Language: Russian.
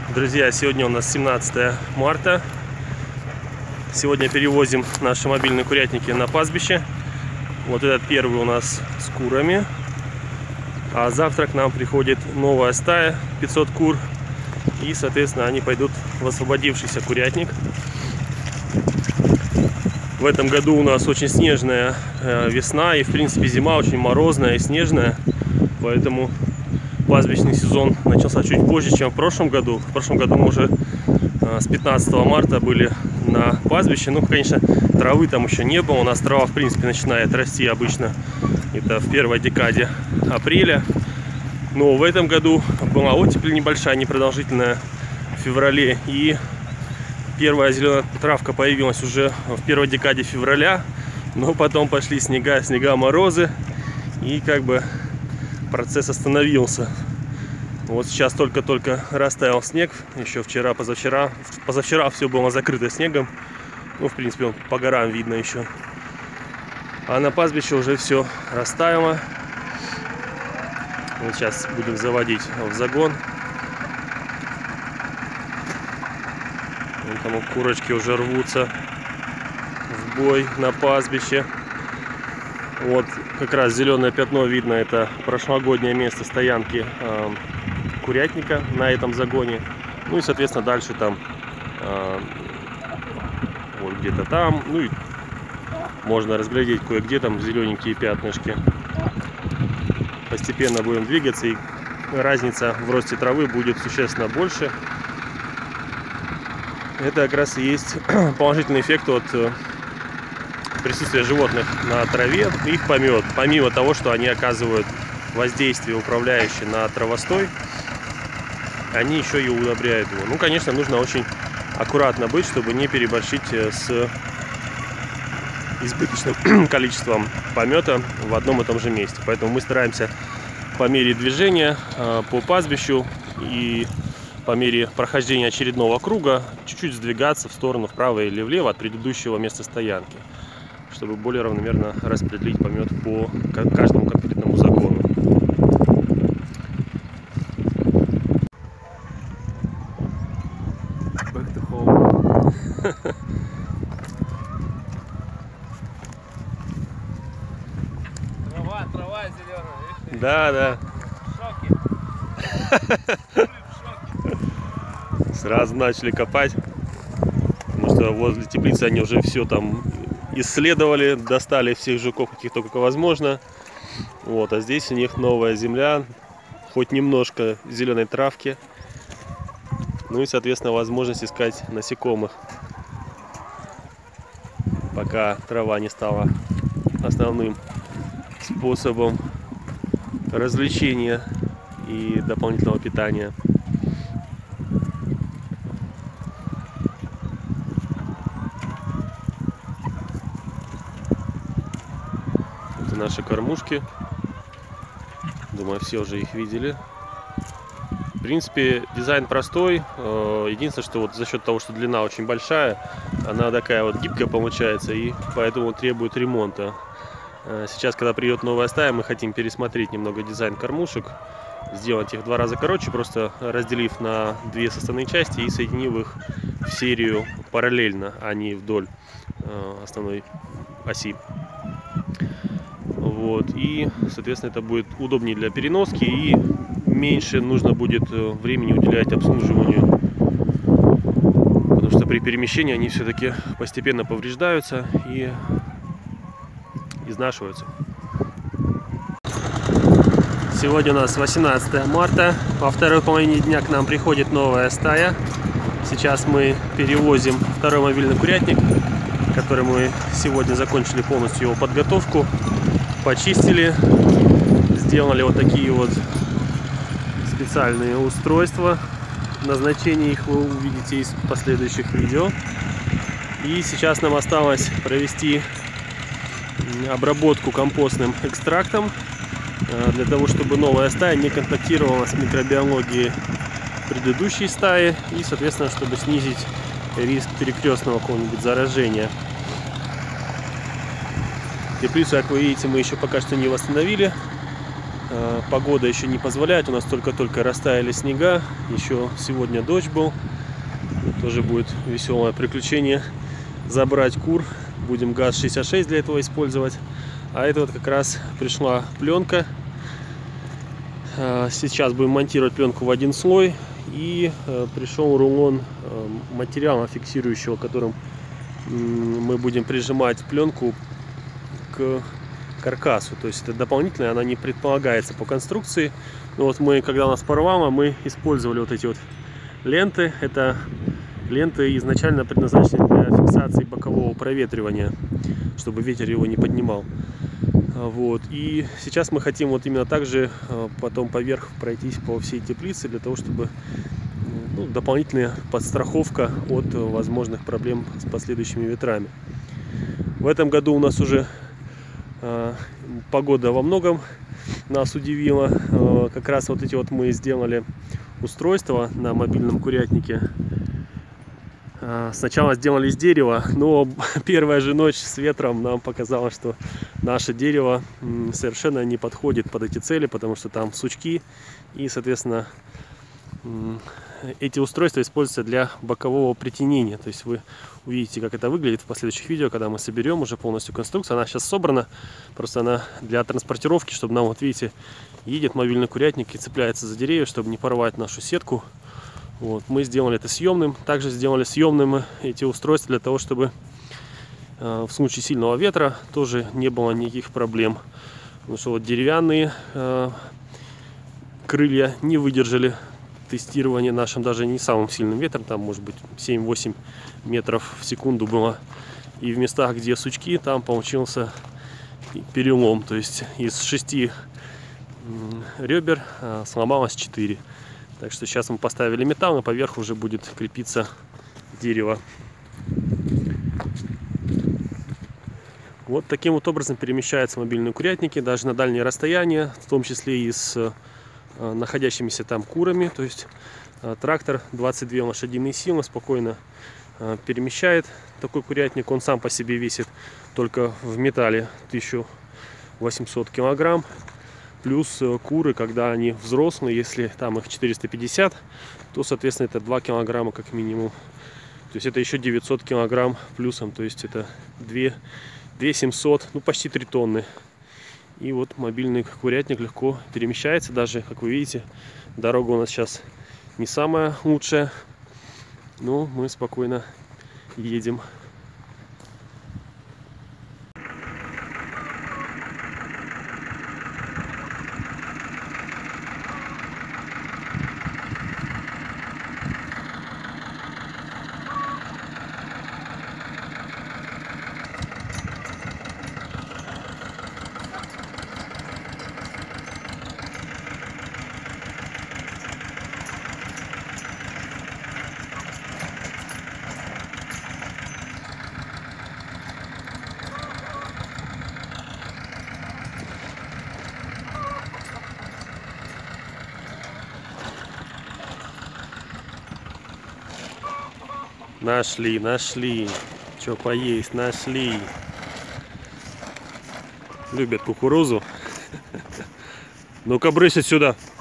Друзья, сегодня у нас 17 марта. Сегодня перевозим наши мобильные курятники на пастбище. Вот этот первый у нас с курами. А завтра к нам приходит новая стая, 500 кур. И, соответственно, они пойдут в освободившийся курятник. В этом году у нас очень снежная весна. И, в принципе, зима очень морозная и снежная. Поэтому пастбищный сезон начался чуть позже, чем в прошлом году. В прошлом году мы уже с 15 марта были на пастбище. Ну, конечно, травы там еще не было. У нас трава, в принципе, начинает расти обычно это в первой декаде апреля. Но в этом году была оттепель небольшая, непродолжительная в феврале. И первая зеленая травка появилась уже в первой декаде февраля. Но потом пошли снега, морозы. И как бы процесс остановился. Вот сейчас только-только растаял снег. Еще вчера, позавчера все было закрыто снегом. Ну, в принципе, он по горам видно еще. А на пастбище уже все растаяло. Вот сейчас будем заводить в загон. Вон там курочки уже рвутся в бой на пастбище. Вот как раз зеленое пятно видно, это прошлогоднее место стоянки курятника на этом загоне. Ну и, соответственно, дальше там вот где-то там, ну и можно разглядеть кое-где там зелененькие пятнышки. Постепенно будем двигаться, и разница в росте травы будет существенно больше. Это как раз и есть положительный эффект от присутствие животных на траве, их помет. Помимо того, что они оказывают воздействие управляющее на травостой, они еще и удобряют его. Ну, конечно, нужно очень аккуратно быть, чтобы не переборщить с избыточным количеством помета в одном и том же месте. Поэтому мы стараемся по мере движения по пастбищу и по мере прохождения очередного круга чуть-чуть сдвигаться в сторону вправо или влево от предыдущего места стоянки, чтобы более равномерно распределить помет по каждому конкретному загону. Back to home. Трава зеленая, видишь? Да. В шоке. Сразу начали копать, потому что возле теплицы они уже все там исследовали, достали всех жуков, каких только возможно. Вот, а здесь у них новая земля, хоть немножко зеленой травки. Ну и, соответственно, возможность искать насекомых, пока трава не стала основным способом развлечения и дополнительного питания. Это наши кормушки. Думаю, все уже их видели. В принципе, дизайн простой. Единственное, что вот за счет того, что длина очень большая, она такая вот гибкая получается, и поэтому требует ремонта. Сейчас, когда придет новая стая, мы хотим пересмотреть немного дизайн кормушек, сделать их в 2 раза короче, просто разделив на 2 составные части и соединив их в серию параллельно, а не вдоль основной оси. Вот. И, соответственно, это будет удобнее для переноски, и меньше нужно будет времени уделять обслуживанию, потому что при перемещении они все-таки постепенно повреждаются и изнашиваются. Сегодня у нас 18 марта. Во второй половине дня к нам приходит новая стая. Сейчас мы перевозим второй мобильный курятник, который мы сегодня закончили полностью его подготовку. Почистили. Сделали вот такие вот специальные устройства. Назначение их вы увидите из последующих видео. И сейчас нам осталось провести обработку компостным экстрактом, для того, чтобы новая стая не контактировала с микробиологией предыдущей стаи и, соответственно, чтобы снизить риск перекрестного какого-нибудь заражения. Теплицу, как вы видите, мы еще пока что не восстановили. Погода еще не позволяет, у нас только-только растаяли снега, еще сегодня дождь был, тоже будет веселое приключение забрать кур, будем ГАЗ-66 для этого использовать, а это вот как раз пришла пленка, сейчас будем монтировать пленку в один слой, и пришел рулон материала фиксирующего, которым мы будем прижимать пленку к каркасу, то есть это дополнительно, она не предполагается по конструкции. Но вот мы, когда у нас порвало, мы использовали вот эти вот ленты. Это ленты изначально предназначены для фиксации бокового проветривания, чтобы ветер его не поднимал. Вот. И сейчас мы хотим вот именно так же потом поверх пройтись по всей теплице, для того, чтобы дополнительная подстраховка от возможных проблем с последующими ветрами. В этом году у нас уже погода во многом нас удивила. Как раз вот эти вот мы сделали устройства на мобильном курятнике. Сначала сделали из дерева, но первая же ночь с ветром нам показала, что наше дерево совершенно не подходит под эти цели, потому что там сучки, и, соответственно, эти устройства используются для бокового притянения. То есть вы увидите, как это выглядит в последующих видео, когда мы соберем уже полностью конструкцию. Она сейчас собрана, просто она для транспортировки, чтобы нам, вот видите, едет мобильный курятник и цепляется за деревья, чтобы не порвать нашу сетку. Вот, мы сделали это съемным. Также сделали съемным эти устройства для того, чтобы в случае сильного ветра тоже не было никаких проблем. Потому что вот деревянные крылья не выдержали тестирование нашим даже не самым сильным ветром, там может быть 7-8 метров в секунду было, и в местах, где сучки, там получился перелом, то есть из 6 ребер сломалось 4. Так что сейчас мы поставили металл, и поверх уже будет крепиться дерево. Вот таким вот образом перемещаются мобильные курятники даже на дальние расстояния, в том числе и с находящимися там курами. То есть трактор 22 лошадиные силы спокойно перемещает такой курятник. Он сам по себе весит только в металле 1800 килограмм. Плюс куры, когда они взрослые, если там их 450, то, соответственно, это 2 килограмма как минимум. То есть это еще 900 килограмм плюсом. То есть это 2700, ну почти 3 тонны. И вот мобильный курятник легко перемещается. Даже, как вы видите, дорога у нас сейчас не самая лучшая, но мы спокойно едем. Нашли. Что поесть, нашли. Любят кукурузу. Ну-ка, брысь отсюда.